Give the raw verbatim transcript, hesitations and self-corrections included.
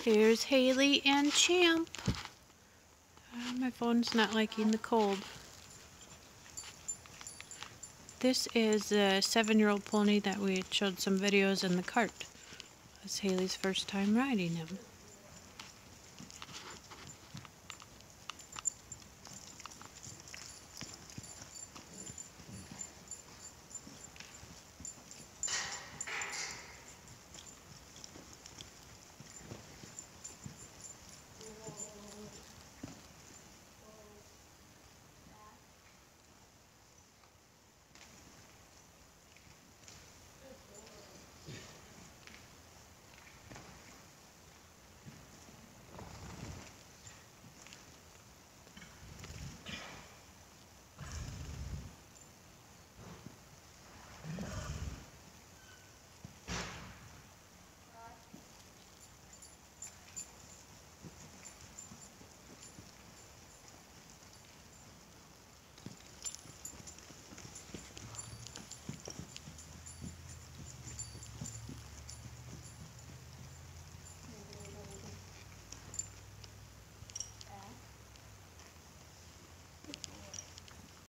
Here's Hailey and Champ. Uh, my phone's not liking the cold. This is a seven-year-old pony that we showed some videos in the cart. It's Hailey's first time riding him.